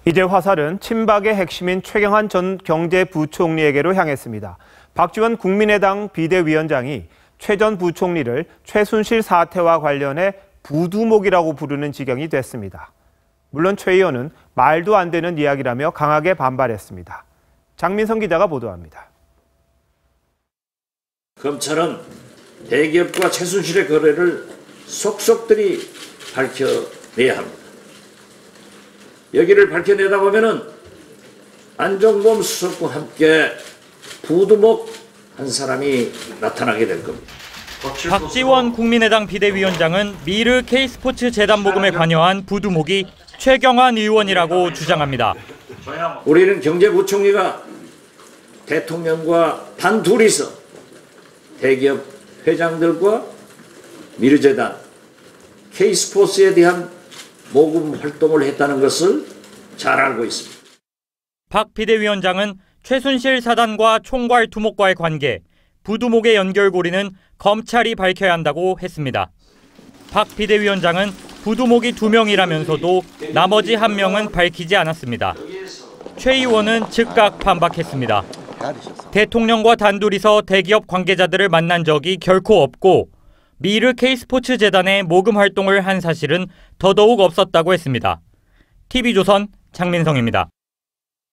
이제 화살은 친박의 핵심인 최경환 전 경제부총리에게로 향했습니다. 박지원 국민의당 비대위원장이 최 전 부총리를 최순실 사태와 관련해 부두목이라고 부르는 지경이 됐습니다. 물론 최 의원은 말도 안 되는 이야기라며 강하게 반발했습니다. 장민성 기자가 보도합니다. 검찰은 대기업과 최순실의 거래를 속속들이 밝혀내야 합니다. 여기를 밝혀내다 보면은 안종범 수석과 함께 부두목 한 사람이 나타나게 될 겁니다. 박지원 국민의당 비대위원장은 미르 K스포츠 재단 모금에 관여한 부두목이 최경환 의원이라고 주장합니다. 우리는 경제부총리가 대통령과 단둘이서 대기업 회장들과 미르재단, K스포츠에 대한 모금 활동을 했다는 것을 잘 알고 있습니다. 박 비대위원장은 최순실 사단과 총괄 두목과의 관계, 부두목의 연결고리는 검찰이 밝혀야 한다고 했습니다. 박 비대위원장은 부두목이 2명이라면서도 나머지 1명은 밝히지 않았습니다. 최 의원은 즉각 반박했습니다. 대통령과 단둘이서 대기업 관계자들을 만난 적이 결코 없고 미르 K스포츠 재단에 모금 활동을 한 사실은 더더욱 없었다고 했습니다. TV조선 장민성입니다.